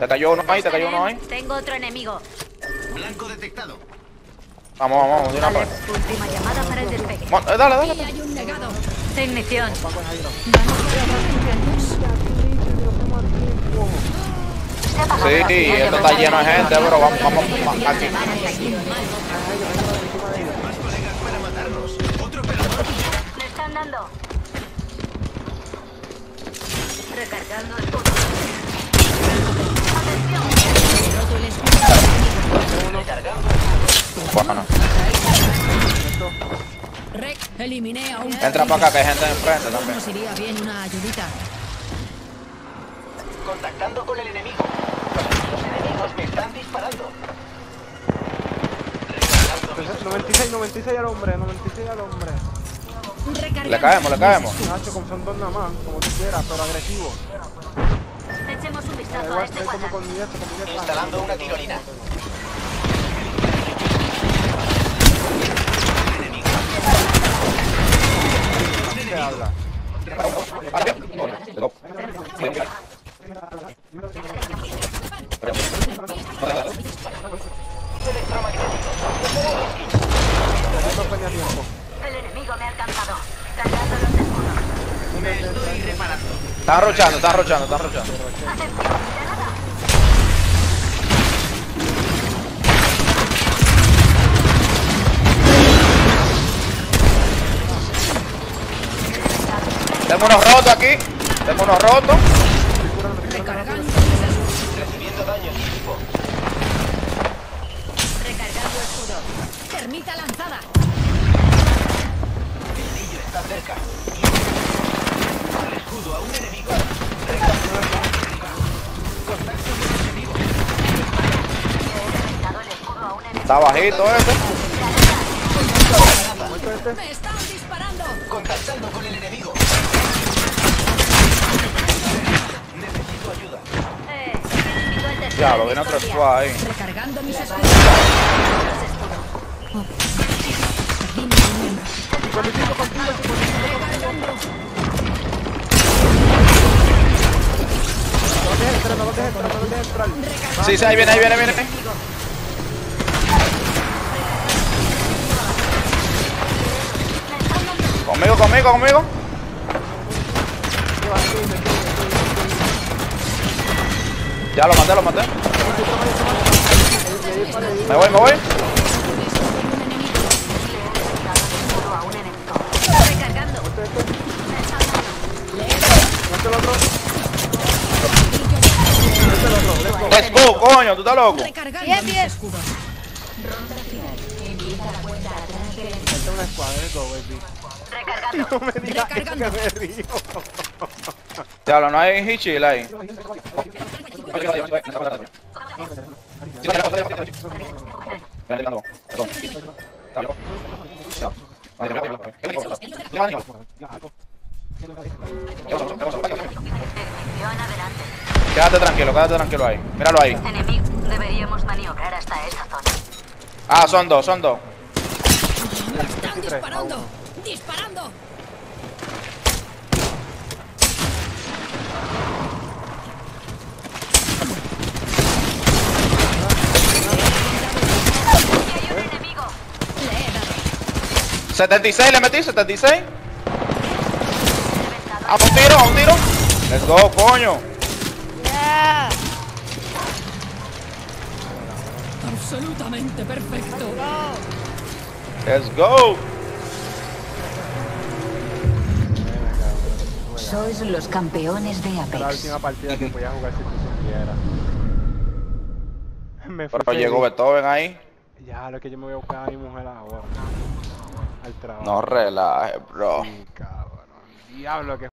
Te cayó uno ahí, te cayó uno ahí. Tengo otro enemigo. Blanco detectado. Vamos, de una Vale, parte. última llamada para el despegue. Dale. Hay un negado. Ignición. Sí, esto está lleno de gente, bro. Vamos aquí. Más colegas para matarnos. Otro pelotón. Me están dando. Recargando el punto. Bueno, Rec, eliminé a un. entra para acá que hay gente enfrente también. Nos iría bien una ayudita. Contactando con el enemigo. Los enemigos me están disparando. 96 al hombre, 96 al hombre. Le caemos. Nacho, como son dos nada más, como tú quieras, pero agresivo. Echemos un Da vistazo a igual, este estoy como cuadro. con mi esto, con mi esto. Instalando una tirolina. ¿Qué habla? No tenía tiempo. El enemigo me ha alcanzado. Cargando los escudos. Me estoy reparando. Están rochando. Atención, granada. Tengo unos rotos aquí. Recibiendo daño en equipo. Recargando escudo. Termita lanzada. El anillo está cerca. El escudo a un enemigo. Dado el escudo a un enemigo. Está bajito ese. Me están disparando. Contactando con el enemigo. Necesito ayuda. Enemigo el despegue Ya, lo de viene otro Victoria. squad ahí. Recargando mis escudos. Los escudos. Dime un miembro. No dejes entrar. Sí, ahí viene. Conmigo. Ya lo maté. Me voy. Escudo a un enemigo. Recargando. Let's go, coño, tú estás loco. Recargando mis escudos. Falta una escuadra, go, baby. Recargando. No me digas eso que Recargando. me río. Diablo, no hay Hichil ahí. Ignición adelante. Quédate tranquilo ahí. Míralo ahí. Enemigo. Deberíamos maniobrar hasta esa zona. Ah, son dos. Están disparando. Disparando. Aquí hay un enemigo. Le he dado. 76, le metí, 76. Reventado. A un tiro. Let's go, coño. Absolutamente perfecto. Let's go. Sois los campeones de Esta es la Apex. última partida que voy a jugar si tú supieras. Me fui Pero llegó feliz. Beethoven ahí. Ya, lo que yo me voy a buscar a mi mujer ahora. Al trabajo. No relaje, bro. Sí, cabrón. Diablo, que